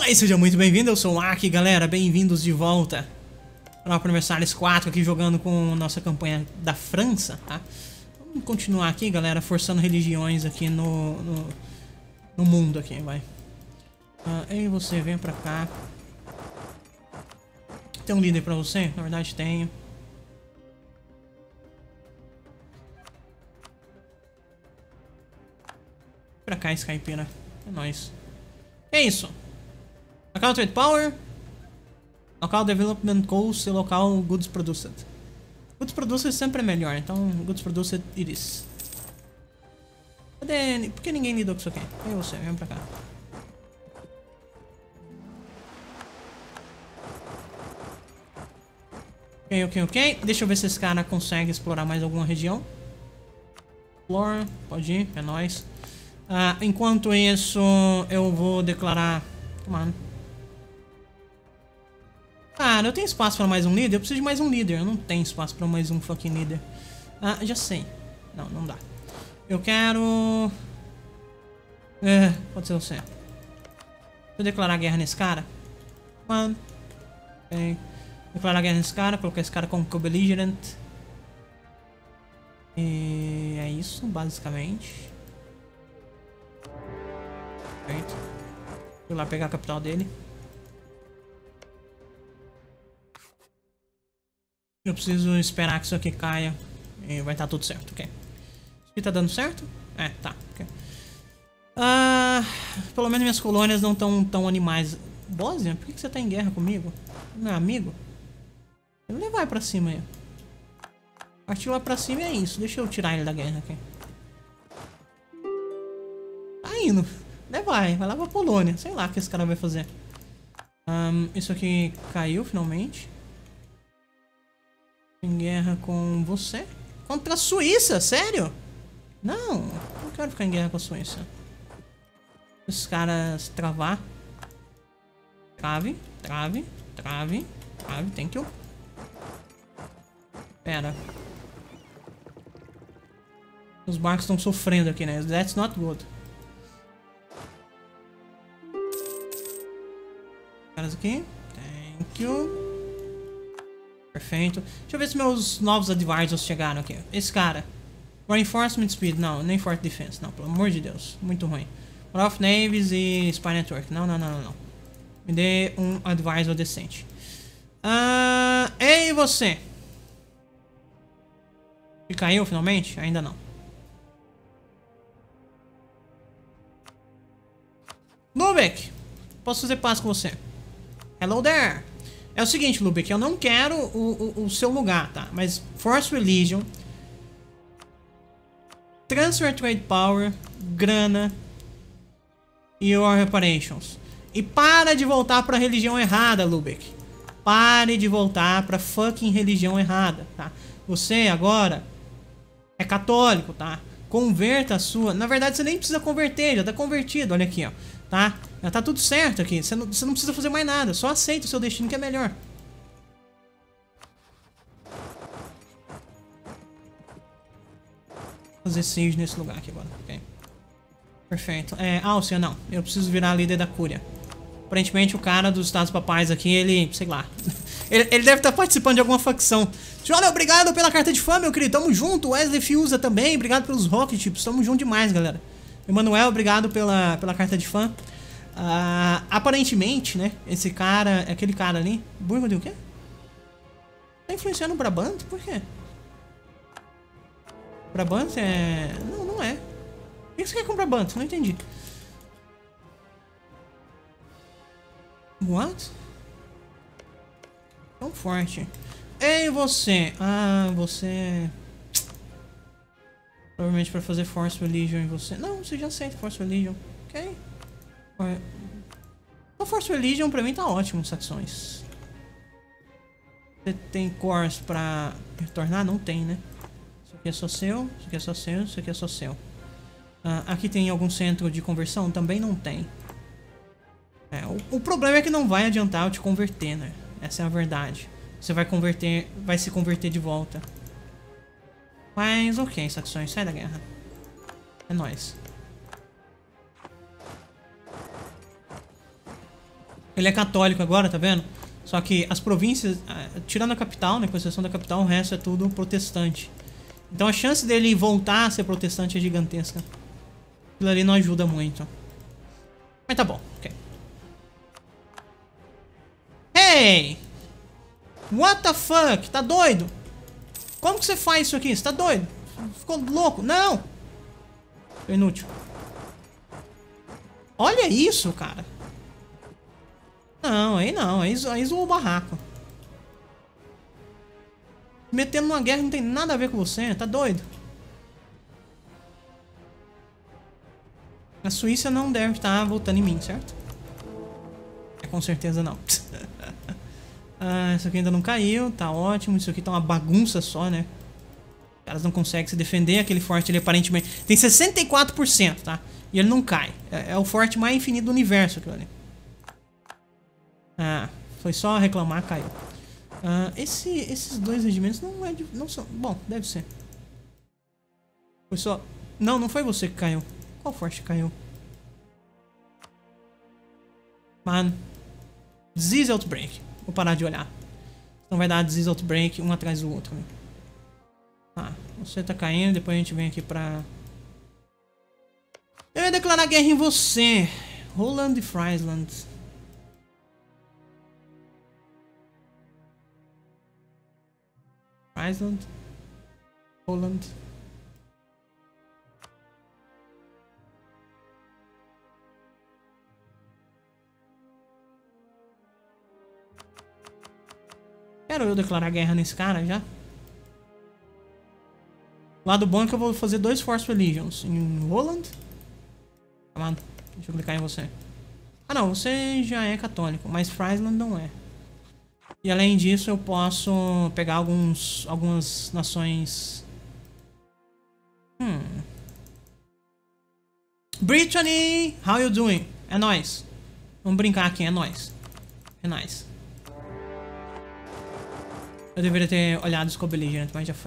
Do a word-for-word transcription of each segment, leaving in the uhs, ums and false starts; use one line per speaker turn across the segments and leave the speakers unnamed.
Olá e seja muito bem-vindo, eu sou o Aki, galera, bem-vindos de volta para o Aniversários quatro aqui jogando com nossa campanha da França, tá? Vamos continuar aqui, galera, forçando religiões aqui no, no, no mundo aqui, vai. Ah, ei, você, vem pra cá. Tem um líder pra você? Na verdade tenho. Pra cá, Skypira. É nóis. Que é isso? Local Trade Power. Local Development Cost e local Goods Produced. Goods Produced sempre é melhor, então Goods Produced it is. Cadê? Por que ninguém lidou com isso aqui? E você, vem pra cá. Ok, ok, ok. Deixa eu ver se esse cara consegue explorar mais alguma região. Explore, pode ir, é nóis. Ah, enquanto isso, eu vou declarar... Mano. Cara, eu tenho espaço pra mais um líder? Eu preciso de mais um líder. Eu não tenho espaço pra mais um fucking líder. Ah, já sei. Não, não dá. Eu quero... É, pode ser você. Deixa eu declarar guerra nesse cara. Mano. Ok. Declarar guerra nesse cara. Colocar esse cara como co-belligerent. E é isso, basicamente. Perfeito. Fui lá pegar a capital dele. Eu preciso esperar que isso aqui caia. E vai estar tudo certo, ok. Isso aqui tá dando certo? É, tá, ok. Ah, pelo menos minhas colônias não estão tão animais. Bósnia, por que, que você tá em guerra comigo? Meu amigo? Ele vai pra cima aí. Partiu lá pra cima e é isso. Deixa eu tirar ele da guerra aqui. Tá indo. Vai, vai lá pra Polônia. Sei lá o que esse cara vai fazer. Um, isso aqui caiu finalmente. Em guerra com você? Contra a Suíça? Sério? Não, não quero ficar em guerra com a Suíça. Esses caras travar. Trave, trave, trave, trave, thank you. Pera. Os barcos estão sofrendo aqui, né? That's not good. Caras aqui. Thank you. Perfeito. Deixa eu ver se meus novos advisors chegaram aqui. Esse cara. Reinforcement Speed. Não, nem Force Defense. Não, pelo amor de Deus. Muito ruim. Of Navies e Spy Network. Não, não, não, não, não. Me dê um advisor decente. Ah, ei, você. E caiu finalmente? Ainda não. Lubeck. Posso fazer paz com você? Hello there. É o seguinte, Lubeck, eu não quero o, o, o seu lugar, tá? Mas Force Religion, Transfer Trade Power, grana e War Reparations. E para de voltar pra religião errada, Lubeck. Pare de voltar pra fucking religião errada, tá? Você agora é católico, tá? Converta a sua... Na verdade, você nem precisa converter, já tá convertido, olha aqui, ó. Tá? Já tá tudo certo aqui. Você não, você não precisa fazer mais nada. Só aceita o seu destino que é melhor. Fazer siege nesse lugar aqui agora. Ok. Perfeito. É, Áustria, não. Eu preciso virar líder da Cúria. Aparentemente o cara dos Estados Papais aqui, ele... Sei lá. ele, ele deve estar participando de alguma facção. Olha, obrigado pela carta de fã, meu querido. Tamo junto. Wesley Fiuza também. Obrigado pelos rocket chips. Tamo junto demais, galera. Emanuel, obrigado pela, pela carta de fã. Uh, aparentemente, né? Esse cara, aquele cara ali. Burgo de o quê? Tá influenciando o Brabant? Por quê? Brabant é... Não, não é. O que você quer com o Brabant? Não entendi. What? Tão forte. Ei, você. Ah, você... Provavelmente pra fazer Force Religion em você. Não, você já aceita Force Religion. Ok. O Force Religion pra mim tá ótimo, Saxões. Você tem cores pra retornar? Não tem, né? Isso aqui é só seu, isso aqui é só seu, isso aqui é só seu. Ah, aqui tem algum centro de conversão? Também não tem. É, o, o problema é que não vai adiantar eu te converter, né? Essa é a verdade. Você vai converter, vai se converter de volta. Mas ok, Saxões, sai da guerra. É nóis. Ele é católico agora, tá vendo? Só que as províncias, tirando a capital, né, com exceção da capital, o resto é tudo protestante. Então a chance dele voltar a ser protestante é gigantesca. Aquilo ali não ajuda muito. Mas tá bom, ok. Hey! What the fuck? Tá doido? Como que você faz isso aqui? Você tá doido? Ficou louco? Não! Tô inútil. Olha isso, cara. Não, aí não. Aí, aí zoou o barraco. Metendo numa guerra não tem nada a ver com você. Tá doido? A Suíça não deve estar voltando em mim, certo? É, com certeza não. Ah, isso aqui ainda não caiu. Tá ótimo. Isso aqui tá uma bagunça só, né? Os caras não conseguem se defender. Aquele forte, ele aparentemente... Tem sessenta e quatro por cento, tá? E ele não cai. É, é o forte mais infinito do universo, aquilo ali. Ah, foi só reclamar, caiu. Ah, esse, esses dois regimentos não é de, não são... Bom, deve ser. Foi só... Não, não foi você que caiu. Qual forte caiu? Mano. Disease Outbreak. Vou parar de olhar. Então vai dar Disease Outbreak um atrás do outro. Ah, você tá caindo. Depois a gente vem aqui pra... Eu ia declarar guerra em você. Holland e Friesland. Friesland. Holland. Quero eu declarar guerra nesse cara já? O lado bom é que eu vou fazer dois Force Legions. Em Holland. Amado, deixa eu clicar em você. Ah não, você já é católico, mas Friesland não é. E além disso eu posso pegar alguns, algumas nações... Hum... Brittany, how you doing? É nóis. Vamos brincar aqui, é nóis. É nóis. Eu deveria ter olhado o Scope Belligerent, mas já foi.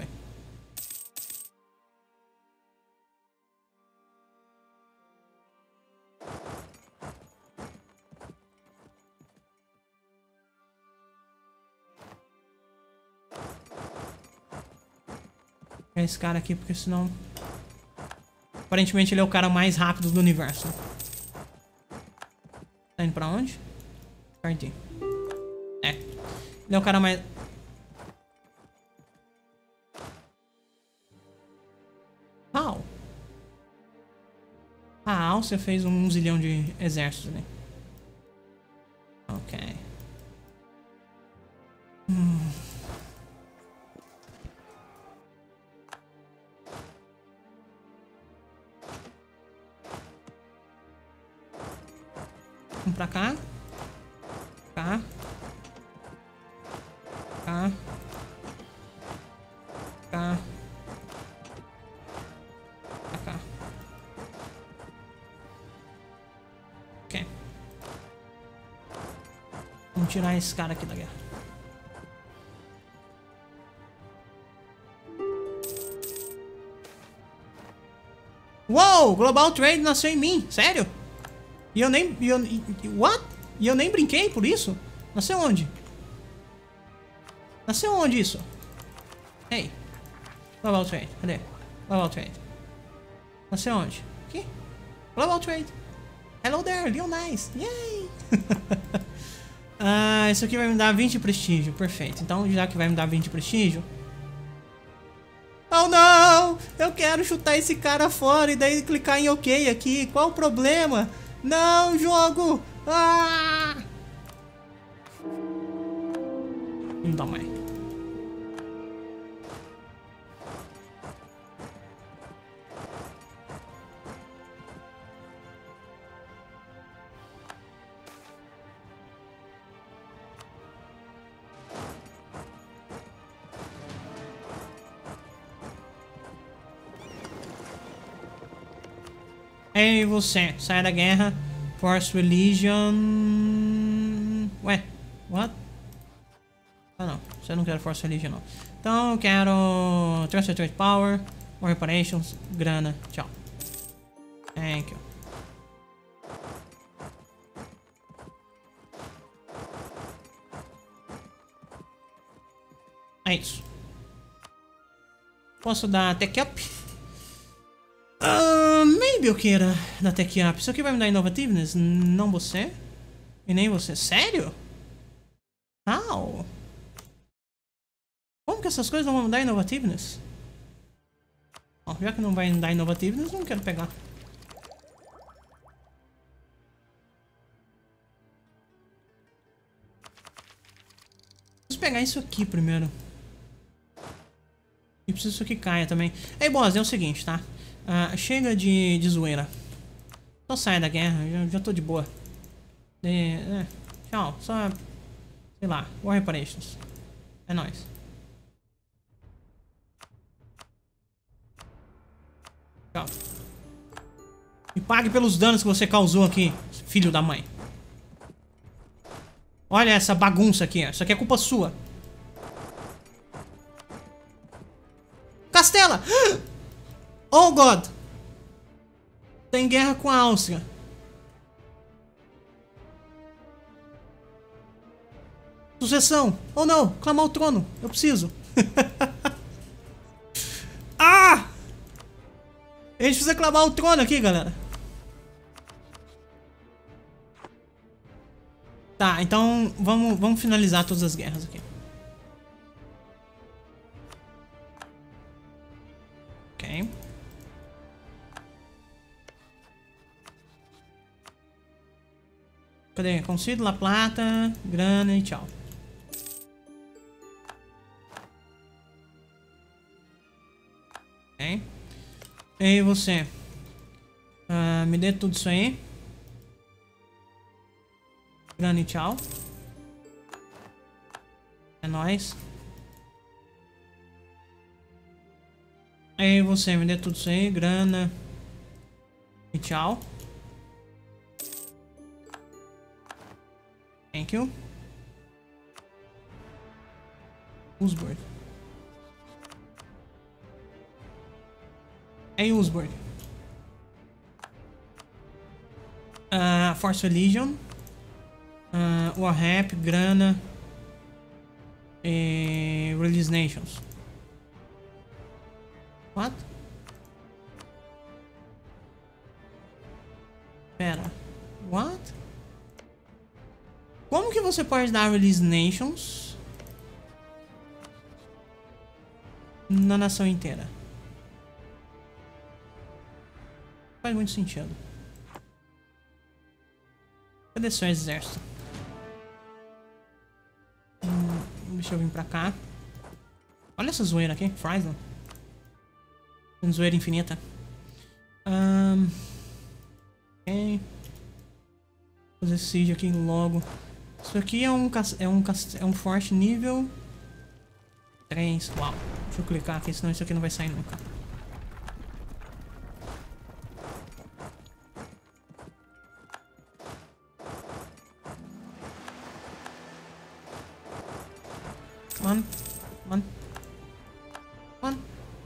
Esse cara aqui, porque senão... Aparentemente ele é o cara mais rápido do universo. Tá indo pra onde? Perdi. É. Ele é o cara mais... How? A Áustria fez um zilhão de exércitos, né? Ok. Hum... Vamos pra cá. Cá. Cá. Cá. Pra cá. Ok. Vamos tirar esse cara aqui da guerra. Uou! Global Trade nasceu em mim. Sério? E eu nem... E eu, e, what? E eu nem brinquei por isso? Nasceu onde? Nasceu onde isso? Hey. Global Trade. Cadê? Global Trade. Nasceu onde? Aqui. Global Trade. Hello there, Leon Nice. Yay! Ah, isso aqui vai me dar vinte prestígio. Perfeito. Então, já que vai me dar vinte prestígio... Oh não! Eu quero chutar esse cara fora e daí clicar em OK aqui. Qual o problema? Não, jogo! Ah! Não dá mais. Ei, você, sai da guerra. Force Religion... Ué, what? Ah não, você não quer Force Religion não. Então eu quero Transfer Trade Power, More Reparations, grana, tchau. Thank you. É isso. Posso dar tech up? Uh, maybe eu queira dar tech up. Isso aqui vai me dar innovativeness? Não você. E nem você. Sério? How? Como que essas coisas não vão me dar innovativeness? Ó, já que não vai me dar innovativeness, não quero pegar. Preciso pegar isso aqui primeiro. E preciso que isso aqui caia também. Ei, boss, é o seguinte, tá? Uh, chega de, de zoeira. Só sai da guerra, já, já tô de boa. De, é, tchau, só... Sei lá, War Reparations. É nóis. Tchau. Me pague pelos danos que você causou aqui, filho da mãe. Olha essa bagunça aqui, ó. Isso aqui é culpa sua. Castela! Oh, God! Tem guerra com a Áustria. Sucessão! Oh, não! Clamar o trono! Eu preciso! Ah! A gente precisa clamar o trono aqui, galera. Tá, então vamos, vamos finalizar todas as guerras aqui. Ok. Cadê? Consigo La Plata, grana e tchau. Ok. E você? Uh, me dê tudo isso aí. Grana e tchau. É nóis. Aí você, me dê tudo isso aí. Grana e tchau. Thank you. Usburg. Hey, Usburg. Uh, Force Legion. Uh, Warrap, grana. E Release Nations. What? Pera. What? Como que você pode dar Release Nations na nação inteira? Faz muito sentido. Cadê seu exército? Hum, deixa eu vir pra cá. Olha essa zoeira aqui, Friesland. Zoeira infinita. Um, ok. Fazer esse siege aqui logo. Isso aqui é um é um é um forte nível três. Uau. Deixa eu clicar aqui, senão isso aqui não vai sair nunca. One, one, one.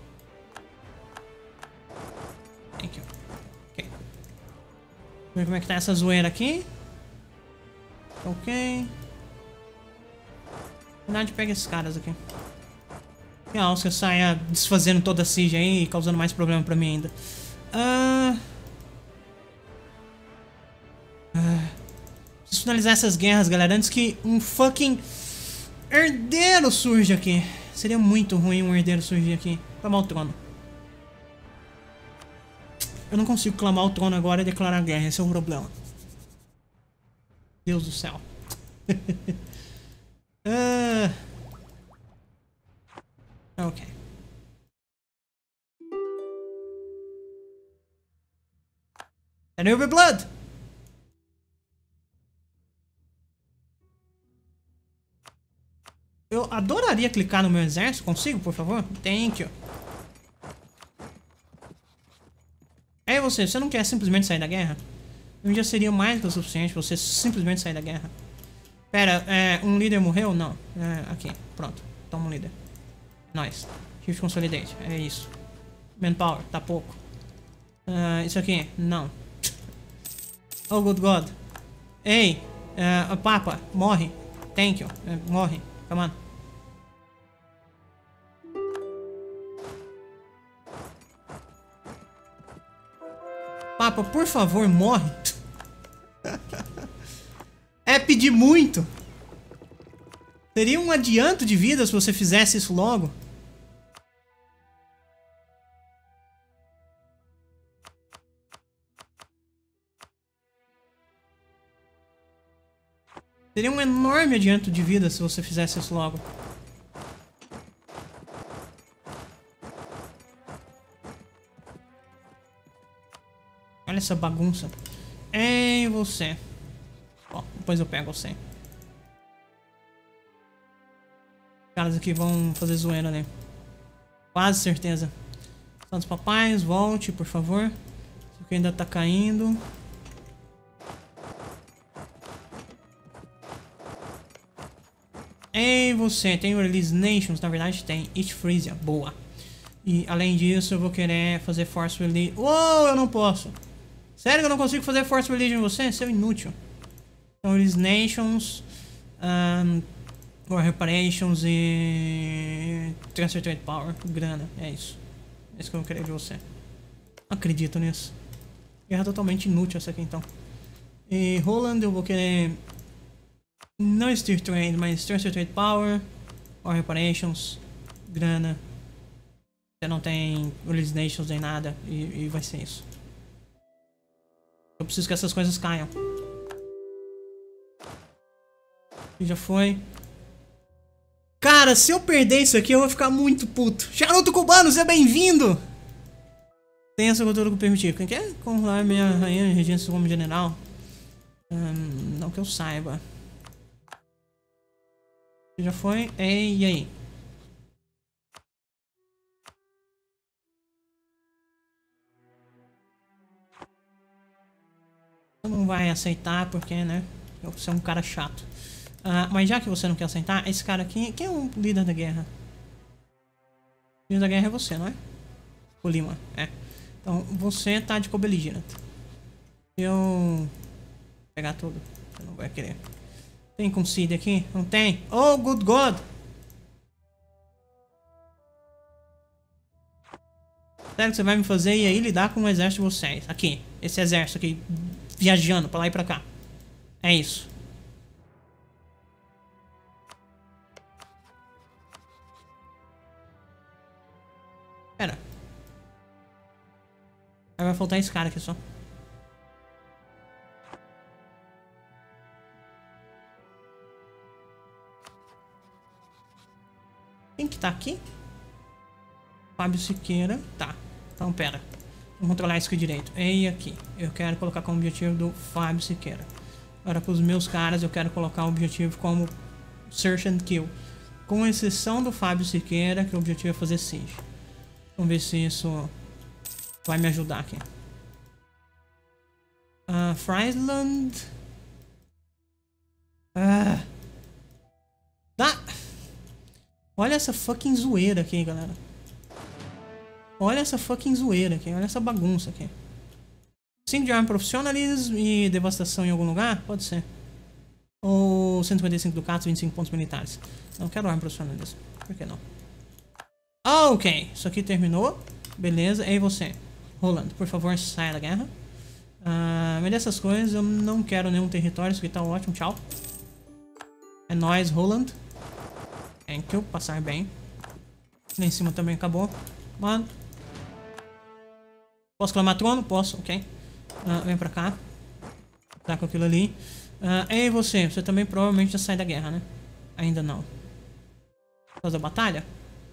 Thank you. Ok. Vamos ver como é que tá essa zoeira aqui. Ok. Na verdade, pega esses caras aqui. E a Áustria saia desfazendo toda a siege aí e causando mais problema pra mim ainda. Uh... Uh... Preciso finalizar essas guerras, galera, antes que um fucking herdeiro surja aqui. Seria muito ruim um herdeiro surgir aqui. Clamar o trono. Eu não consigo clamar o trono agora e declarar guerra. Esse é o problema. Deus do céu. uh... Ok. Danube Blood! Eu adoraria clicar no meu exército. Consigo, por favor? Thank you. Aí você, você não quer simplesmente sair da guerra? Eu já seria mais do que o suficiente pra você simplesmente sair da guerra. Pera, é, um líder morreu? Não. É, aqui, pronto. Toma um líder. Nice. Shift Consolidate, é isso. Manpower, tá pouco. Uh, isso aqui, não. Oh, good God. Ei, uh, Papa, morre. Thank you. Uh, morre. Come on. Papa, por favor, morre. É pedir muito. Seria um adianto de vida se você fizesse isso logo. Seria um enorme adianto de vida se você fizesse isso logo. Olha essa bagunça. Ei, você. Ó, depois eu pego você. Os caras aqui vão fazer zoeira, né? Quase certeza. Santos papais, volte, por favor. Isso aqui ainda tá caindo. Ei, você. Tem o Release Nations? Na verdade tem. It Freesia. Boa. E além disso, eu vou querer fazer Force Release. Uou, eu não posso. Sério que eu não consigo fazer Force Release em você? Seu inútil. Então, Release Nations. Um, War Reparations e... Transfer Trade Power. Grana. É isso. É isso que eu vou querer de você. Não acredito nisso. Guerra totalmente inútil essa aqui, então. E Roland, eu vou querer... Não Steer Trade, mas Transfer Trade Power. War Reparations. Grana. Você não tem Release Nations nem nada. E, e vai ser isso. Eu preciso que essas coisas caiam. E já foi. Cara, se eu perder isso aqui, eu vou ficar muito puto. Charuto Cubano, seja bem-vindo! Tem essa cultura que eu permitir. Quem quer controlar minha rainha e regência como general? Hum, não que eu saiba. Já foi. Ei, e aí? Não vai aceitar porque, né? Você é um cara chato. Uh, mas já que você não quer aceitar, esse cara aqui... Quem é o líder da guerra? O líder da guerra é você, não é? O Lima, é. Então, você tá de co-belligerant. Eu... Vou pegar tudo. Você não vai querer. Tem concede aqui? Não tem? Oh, good God! Sério que você vai me fazer e aí lidar com o exército de vocês? Aqui. Esse exército aqui. Viajando pra lá e pra cá. É isso. Pera. Aí vai faltar esse cara aqui só. Quem que tá aqui? Fábio Siqueira. Tá. Então pera. Vamos controlar isso aqui direito. E aqui. Eu quero colocar como objetivo do Fábio Siqueira. Agora para os meus caras eu quero colocar o objetivo como Search and Kill. Com exceção do Fábio Siqueira, que o objetivo é fazer siege. Vamos ver se isso vai me ajudar aqui. Uh, Friesland. Ah. Tá. Olha essa fucking zoeira aqui, galera. Olha essa fucking zoeira aqui. Olha essa bagunça aqui. cinco de arma profissionalismo e devastação em algum lugar? Pode ser. Ou cento e cinquenta e cinco ducatos, vinte e cinco pontos militares. Não quero arma profissionalismo. Por que não? Ok. Isso aqui terminou. Beleza. E você? Rolando. Por favor, saia da guerra. Uh, mas dessas coisas eu não quero nenhum território. Isso aqui tá ótimo. Tchau. É nóis, Roland. Thank you. Passar bem. Lá em cima também acabou. Mano. Posso clamar trono? Posso, ok. Uh, vem pra cá. Tá com aquilo ali. Uh, e você? Você também provavelmente já sai da guerra, né? Ainda não. Por causa da batalha?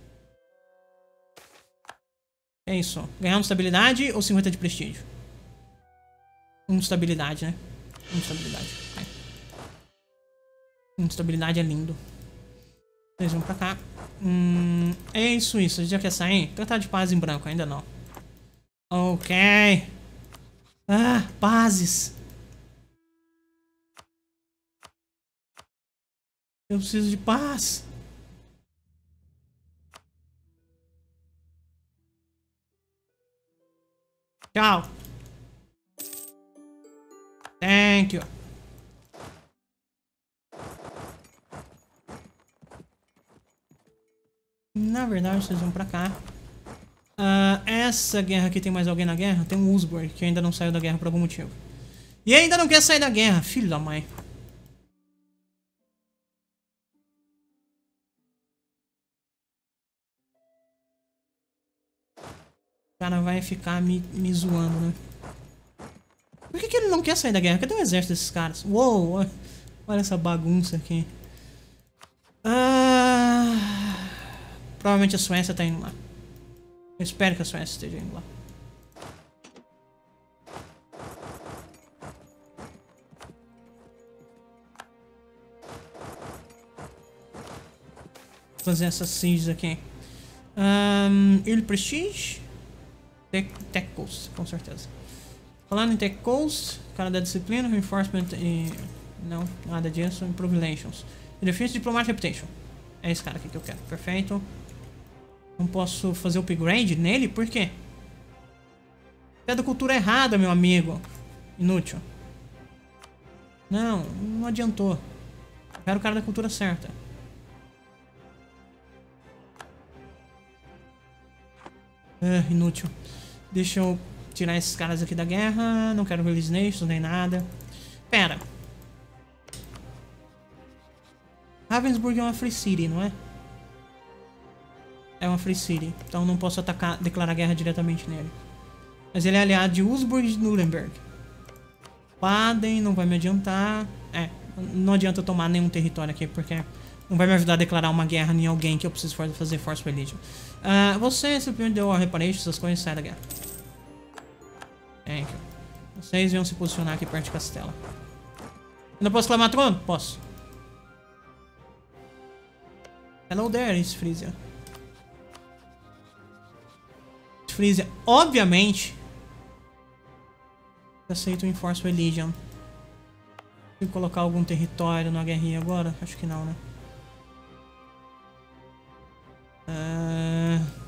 É isso. Ganhar estabilidade ou cinquenta de prestígio? um de estabilidade, né? um de estabilidade. Okay. um de estabilidade é lindo. Vocês vão pra cá. Hum, é isso, isso. Já quer sair? Tratado de paz em branco, ainda não. Ok. Ah, pazes. Eu preciso de paz. Tchau. Thank you. Na verdade, vocês vão pra cá. Uh, essa guerra aqui tem mais alguém na guerra? Tem um Usburg que ainda não saiu da guerra por algum motivo. E ainda não quer sair da guerra, filho da mãe. O cara vai ficar me, me zoando, né? Por que, que ele não quer sair da guerra? Cadê o exército desses caras? Uou, olha essa bagunça aqui. Ah, provavelmente a Suécia tá indo lá. Eu espero que a Suécia esteja indo lá. Vou fazer essas sieges aqui. Um, Il Prestige. Tech, Tech Coast, com certeza. Falando em Tech Coast, cara da disciplina, Reinforcement e... Não, nada disso. Improve Relations. Defense Diplomatic Reputation. É esse cara aqui que eu quero. Perfeito. Não posso fazer upgrade nele? Por quê? É da cultura errada, meu amigo. Inútil. Não, não adiantou. Eu quero o cara da cultura certa. Ah, inútil. Deixa eu tirar esses caras aqui da guerra. Não quero release nations nem nada. Pera. Ravensburg é uma free city, não é? É uma free city. Então não posso atacar, declarar guerra diretamente nele. Mas ele é aliado de Usburg e de Nuremberg. Baden não vai me adiantar. É, não adianta eu tomar nenhum território aqui, porque não vai me ajudar a declarar uma guerra em alguém que eu preciso fazer Force Religion. Uh, você simplesmente deu a reparation, essas coisas, sai da guerra. Thank you. Vocês iam se posicionar aqui perto de Castela. Ainda posso clamar trono? Posso. Hello there, East Frisia. East Frisia, obviamente, aceito o Enforce Religion. Vou colocar algum território no H R I agora? Acho que não, né? Uh...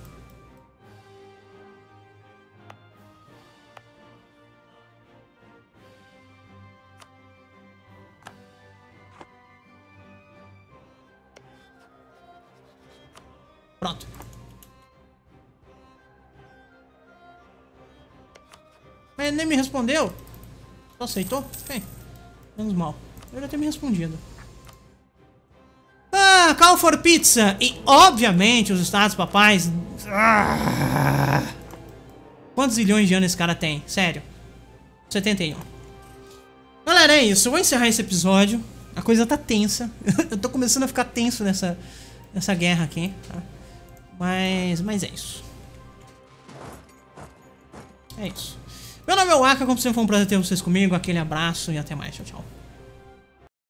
Pronto. Mas ele nem me respondeu. Só aceitou? Ok. Menos mal. Ele já ter me respondido. Ah, Call for Pizza. E, obviamente, os Estados Papais... Ah, quantos zilhões de anos esse cara tem? Sério. setenta e um. Galera, é isso. Eu vou encerrar esse episódio. A coisa tá tensa. Eu tô começando a ficar tenso nessa, nessa guerra aqui, tá? Mas, mas é isso. É isso. Meu nome é Waka, como sempre foi um prazer ter vocês comigo. Aquele abraço e até mais. Tchau, tchau.